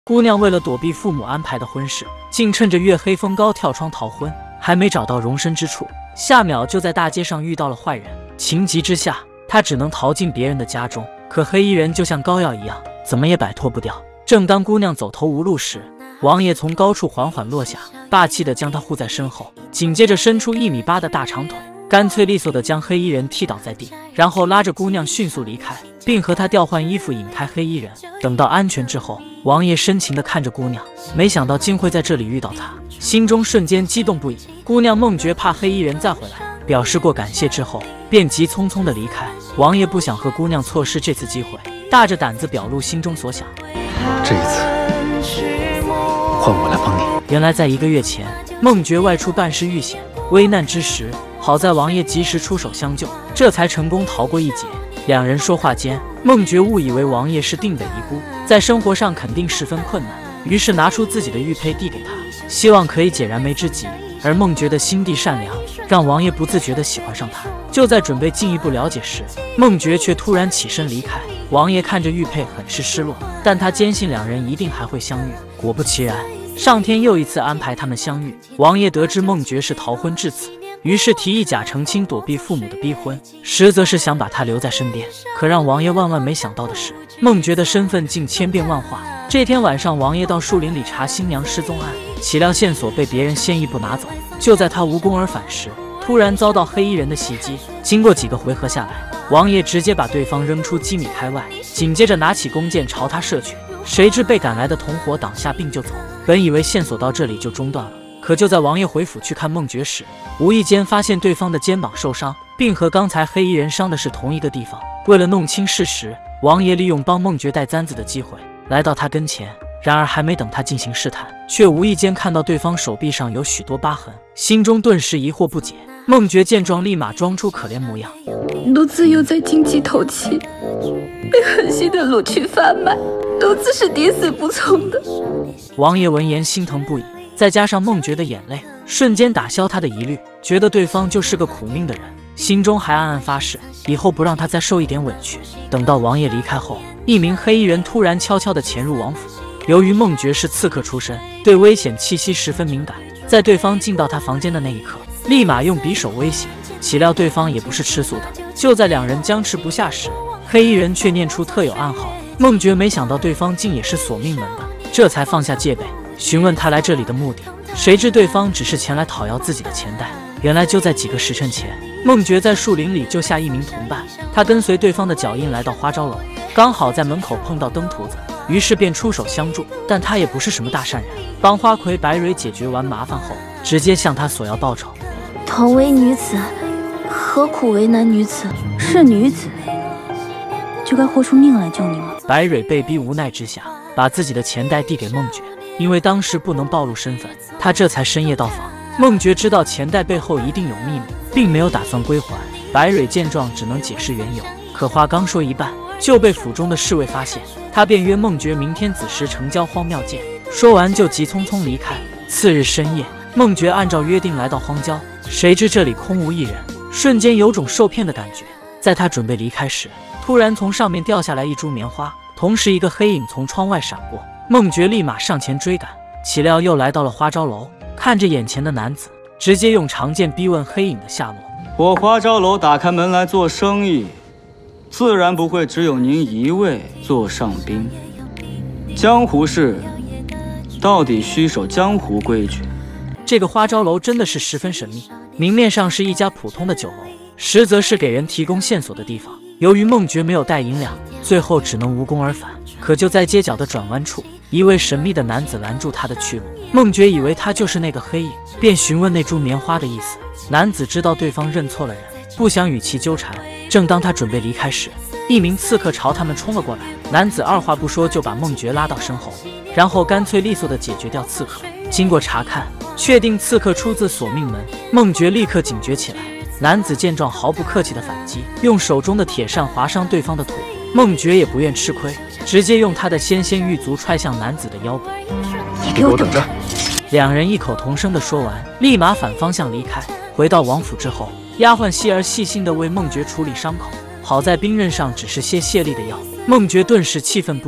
姑娘为了躲避父母安排的婚事，竟趁着月黑风高跳窗逃婚，还没找到容身之处，下秒就在大街上遇到了坏人。情急之下，她只能逃进别人的家中，可黑衣人就像膏药一样，怎么也摆脱不掉。正当姑娘走投无路时，王爷从高处缓缓落下，霸气地将她护在身后，紧接着伸出1.8米的大长腿，干脆利索地将黑衣人踢倒在地，然后拉着姑娘迅速离开，并和她调换衣服引开黑衣人。等到安全之后，王爷深情地看着姑娘，没想到竟会在这里遇到她，心中瞬间激动不已。姑娘梦觉怕黑衣人再回来，表示过感谢之后，便急匆匆地离开。王爷不想和姑娘错失这次机会，大着胆子表露心中所想。 这一次换我来帮你。 原来在1个月前，梦觉外出办事遇险，危难之时，好在王爷及时出手相救，这才成功逃过一劫。两人说话间，梦觉误以为王爷是定北遗孤，在生活上肯定十分困难，于是拿出自己的玉佩递给他，希望可以解燃眉之急。而梦觉的心地善良，让王爷不自觉地喜欢上他。就在准备进一步了解时，梦觉却突然起身离开。王爷看着玉佩很是失落，但他坚信两人一定还会相遇。果不其然，上天又一次安排他们相遇。王爷得知梦觉是逃婚至此，于是提议假成亲躲避父母的逼婚，实则是想把他留在身边。可让王爷万万没想到的是，梦觉的身份竟千变万化。这天晚上，王爷到树林里查新娘失踪案，岂料线索被别人先一步拿走。就在他无功而返时，突然遭到黑衣人的袭击。经过几个回合下来，王爷直接把对方扔出几米开外，紧接着拿起弓箭朝他射去。谁知被赶来的同伙挡下并就走。本以为线索到这里就中断了，可就在王爷回府去看梦觉时，无意间发现对方的肩膀受伤，并和刚才黑衣人伤的是同一个地方。为了弄清事实，王爷利用帮梦觉带簪子的机会来到他跟前。然而还没等他进行试探，却无意间看到对方手臂上有许多疤痕，心中顿时疑惑不解。梦觉见状，立马装出可怜模样。 奴子又在经济透气，被狠心的掳去贩卖，奴子是抵死不从的。 王爷闻言心疼不已，再加上梦觉的眼泪，瞬间打消他的疑虑，觉得对方就是个苦命的人，心中还暗暗发誓，以后不让他再受一点委屈。等到王爷离开后，一名黑衣人突然悄悄地潜入王府。由于梦觉是刺客出身，对危险气息十分敏感，在对方进到他房间的那一刻，立马用匕首威胁。岂料对方也不是吃素的，就在两人僵持不下时，黑衣人却念出特有暗号。梦觉没想到对方竟也是索命门的，这才放下戒备，询问他来这里的目的。谁知对方只是前来讨要自己的钱袋。原来就在几个时辰前，梦觉在树林里救下一名同伴，他跟随对方的脚印来到花招楼，刚好在门口碰到登徒子，于是便出手相助。但他也不是什么大善人，帮花魁白蕊解决完麻烦后，直接向他索要报酬。 同为女子，何苦为难女子？是女子就该豁出命来救你吗？ 白蕊被逼无奈之下，把自己的钱袋递给梦觉，因为当时不能暴露身份，他这才深夜到访。梦觉知道钱袋背后一定有秘密，并没有打算归还。白蕊见状只能解释缘由，可话刚说一半，就被府中的侍卫发现，他便约梦觉明天子时成交荒庙见。说完就急匆匆离开。次日深夜，梦觉按照约定来到荒郊，谁知这里空无一人，瞬间有种受骗的感觉。在他准备离开时，突然从上面掉下来一株棉花，同时一个黑影从窗外闪过，梦觉立马上前追赶，岂料又来到了花招楼，看着眼前的男子，直接用长剑逼问黑影的下落。 我花招楼打开门来做生意，自然不会只有您一位做上宾。江湖事到底需守江湖规矩。 这个花招楼真的是十分神秘，明面上是一家普通的酒楼，实则是给人提供线索的地方。由于梦觉没有带银两，最后只能无功而返。可就在街角的转弯处，一位神秘的男子拦住他的去路。梦觉以为他就是那个黑影，便询问那株棉花的意思。男子知道对方认错了人，不想与其纠缠。正当他准备离开时，一名刺客朝他们冲了过来。男子二话不说就把梦觉拉到身后，然后干脆利索地解决掉刺客。经过查看，确定刺客出自索命门，梦觉立刻警觉起来。男子见状毫不客气地反击，用手中的铁扇划伤对方的腿。梦觉也不愿吃亏，直接用他的纤纤玉足踹向男子的腰部。 你给我等着！ 两人异口同声地说完，立马反方向离开。回到王府之后，丫鬟希儿细心地为梦觉处理伤口，好在兵刃上只是些泄力的药。梦觉顿时气愤不已，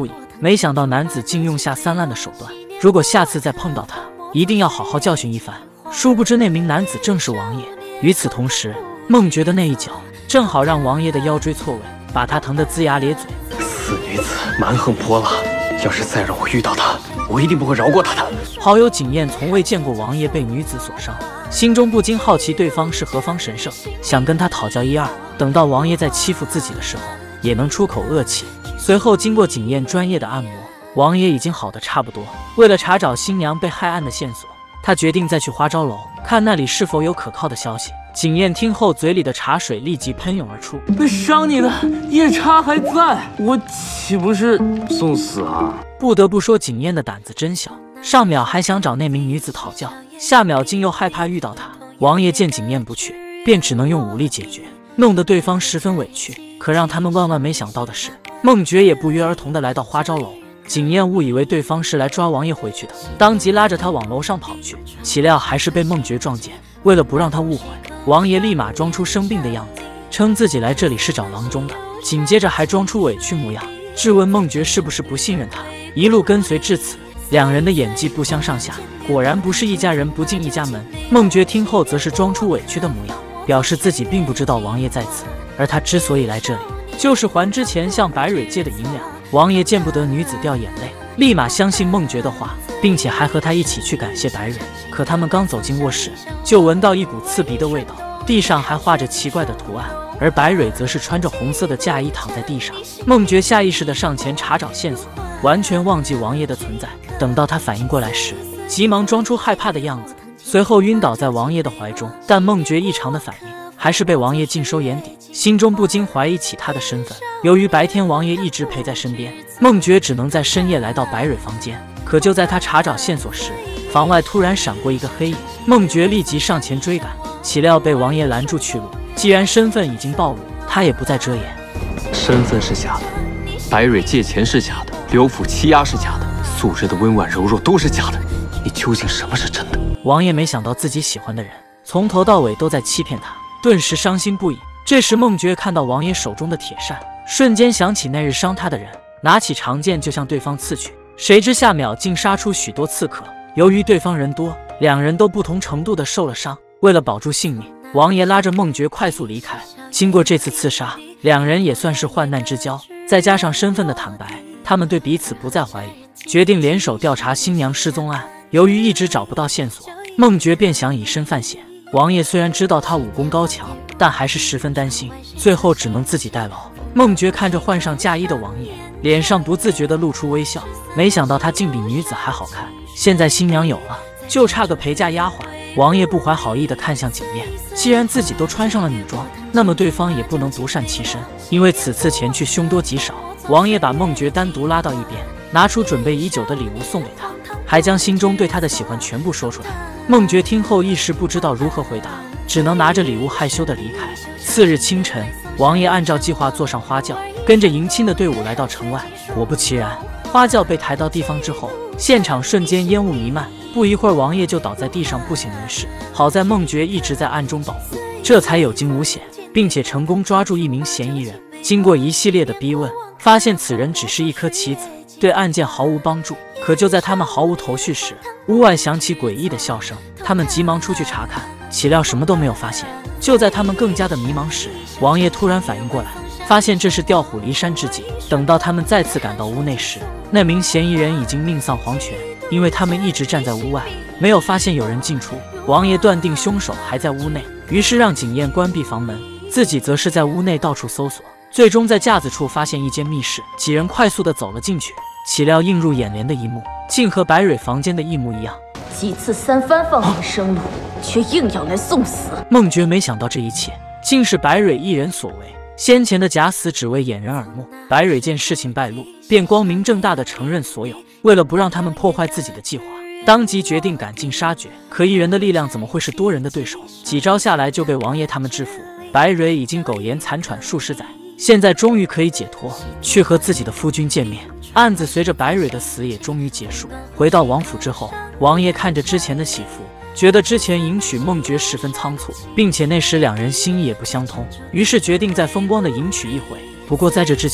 没想到男子竟用下三滥的手段，如果下次再碰到他，一定要好好教训一番。殊不知那名男子正是王爷。与此同时，孟觉的那一脚正好让王爷的腰椎错位，把他疼得龇牙咧嘴。 死女子蛮横泼辣，要是再让我遇到她，我一定不会饶过她的。 好友景砚从未见过王爷被女子所伤，心中不禁好奇对方是何方神圣，想跟他讨教一二，等到王爷在欺负自己的时候，也能出口恶气。随后经过景砚专业的按摩，王爷已经好得差不多。为了查找新娘被害案的线索，他决定再去花招楼，看那里是否有可靠的消息。景砚听后，嘴里的茶水立即喷涌而出。 那伤你的夜叉还在，我岂不是送死啊？ 不得不说，景砚的胆子真小，上秒还想找那名女子讨教，下秒竟又害怕遇到她。王爷见景砚不去，便只能用武力解决，弄得对方十分委屈。可让他们万万没想到的是，孟觉也不约而同地来到花招楼。景砚误以为对方是来抓王爷回去的，当即拉着他往楼上跑去，岂料还是被孟觉撞见。为了不让他误会，王爷立马装出生病的样子，称自己来这里是找郎中的，紧接着还装出委屈模样，质问孟觉是不是不信任他，一路跟随至此。两人的演技不相上下，果然不是一家人不进一家门。孟觉听后则是装出委屈的模样，表示自己并不知道王爷在此，而他之所以来这里，就是还之前向白蕊借的银两。王爷见不得女子掉眼泪，立马相信孟觉的话，并且还和他一起去感谢白蕊。可他们刚走进卧室，就闻到一股刺鼻的味道，地上还画着奇怪的图案，而白蕊则是穿着红色的嫁衣躺在地上。孟觉下意识地上前查找线索，完全忘记王爷的存在。等到他反应过来时，急忙装出害怕的样子，随后晕倒在王爷的怀中。但孟觉异常的反应还是被王爷尽收眼底，心中不禁怀疑起他的身份。由于白天王爷一直陪在身边，孟觉只能在深夜来到白蕊房间。可就在他查找线索时，房外突然闪过一个黑影，孟觉立即上前追赶，岂料被王爷拦住去路。既然身份已经暴露，他也不再遮掩。 身份是假的，白蕊借钱是假的，刘府欺压是假的，素日的温婉柔弱都是假的，你究竟什么是真的？ 王爷没想到自己喜欢的人从头到尾都在欺骗他，顿时伤心不已。这时孟觉看到王爷手中的铁扇，瞬间想起那日伤他的人，拿起长剑就向对方刺去。谁知下秒竟杀出许多刺客，由于对方人多，两人都不同程度的受了伤。为了保住性命，王爷拉着孟觉快速离开。经过这次刺杀，两人也算是患难之交，再加上身份的坦白，他们对彼此不再怀疑，决定联手调查新娘失踪案。由于一直找不到线索，孟觉便想以身犯险。王爷虽然知道他武功高强，但还是十分担心，最后只能自己代劳。孟觉看着换上嫁衣的王爷，脸上不自觉地露出微笑，没想到他竟比女子还好看。现在新娘有了，就差个陪嫁丫鬟。王爷不怀好意地看向景砚，既然自己都穿上了女装，那么对方也不能独善其身。因为此次前去凶多吉少，王爷把孟觉单独拉到一边，拿出准备已久的礼物送给他，还将心中对他的喜欢全部说出来。孟觉听后一时不知道如何回答，只能拿着礼物害羞地离开。次日清晨，王爷按照计划坐上花轿，跟着迎亲的队伍来到城外。果不其然，花轿被抬到地方之后，现场瞬间烟雾弥漫，不一会儿王爷就倒在地上不省人事。好在孟觉一直在暗中保护，这才有惊无险，并且成功抓住一名嫌疑人。经过一系列的逼问，发现此人只是一颗棋子，对案件毫无帮助。可就在他们毫无头绪时，屋外响起诡异的笑声，他们急忙出去查看，岂料什么都没有发现。就在他们更加的迷茫时，王爷突然反应过来，发现这是调虎离山之计。等到他们再次赶到屋内时，那名嫌疑人已经命丧黄泉，因为他们一直站在屋外，没有发现有人进出。王爷断定凶手还在屋内，于是让景砚关闭房门，自己则是在屋内到处搜索。最终在架子处发现一间密室，几人快速地走了进去，岂料映入眼帘的一幕竟和白蕊房间的一模一样。 几次三番放你生路，却硬要来送死。 孟觉没想到这一切竟是白蕊一人所为，先前的假死只为掩人耳目。白蕊见事情败露，便光明正大地承认所有。为了不让他们破坏自己的计划，当即决定赶尽杀绝。可一人的力量怎么会是多人的对手？几招下来就被王爷他们制服。白蕊已经苟延残喘数十载，现在终于可以解脱，去和自己的夫君见面。案子随着白蕊的死也终于结束。回到王府之后，王爷看着之前的媳妇，觉得之前迎娶孟觉十分仓促，并且那时两人心意也不相通，于是决定再风光的迎娶一回。不过在这之前，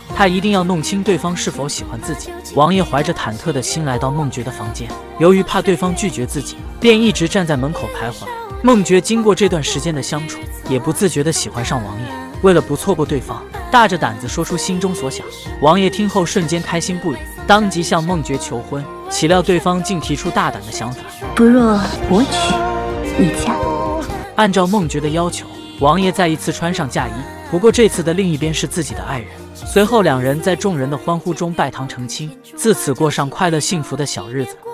他一定要弄清对方是否喜欢自己。王爷怀着忐忑的心来到孟觉的房间，由于怕对方拒绝自己，便一直站在门口徘徊。孟觉经过这段时间的相处，也不自觉地喜欢上王爷。为了不错过对方，大着胆子说出心中所想。王爷听后瞬间开心不已，当即向孟觉求婚。岂料对方竟提出大胆的想法： 不若我娶你嫁。 按照孟觉的要求，王爷再一次穿上嫁衣，不过这次的另一边是自己的爱人。随后两人在众人的欢呼中拜堂成亲，自此过上快乐幸福的小日子。